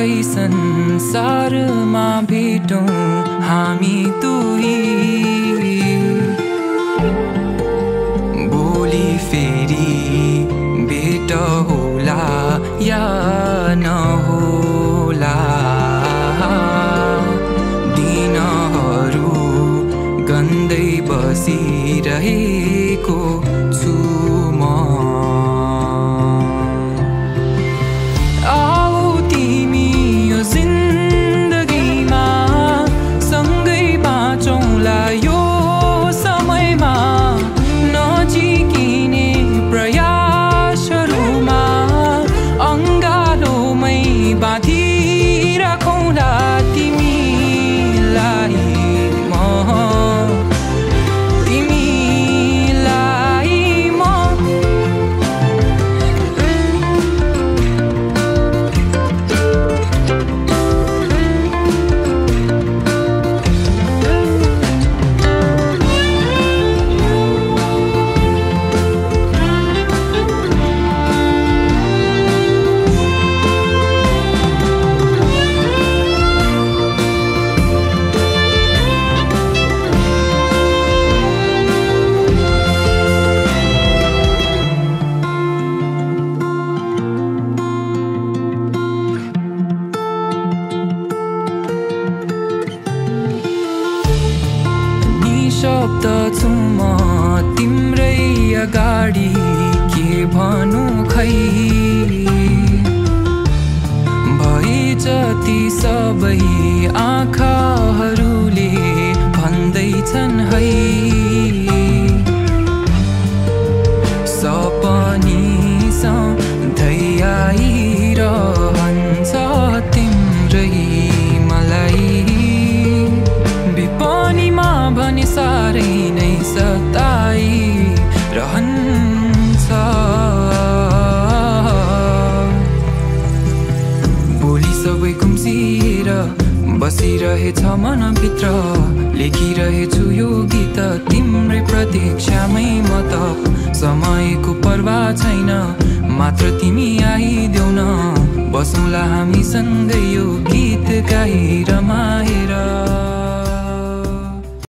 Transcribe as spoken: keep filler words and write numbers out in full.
अर्कै संसारमा भेटौँ हामी दुई। भोलि फेरि भेट होला या नहोला, दिनहरू गन्दै बसिरहेको छु म। आऊ तिमी यो जिन्दगीमा सँगै बाँचौँला यो समयमा, नजिकिने प्रयासहरूमा अङ्गालोमै बाँधिराखौँला तिमीलाई म, तिमीलाई म। शब्द छु म तिम्रै अगाडि के भनु खै, भए जति सबै आँखाहरूले भन्दैछन् है। सपनी सधैँ आइरहन्छ तिम्रै मलाई, विपनीमा भने साह्रै नै सताइरहन्छ। भोलि सबै गुम्सिएर बसिरहेछ मनभित्र, लेखिरहेछु यो गीत तिम्रै प्रतीक्षामै म त। समयको पर्वाह छैन, मात्र तिमी आइदेऊ न, बसौँला हामी सँगै यो गीत गाई रमा।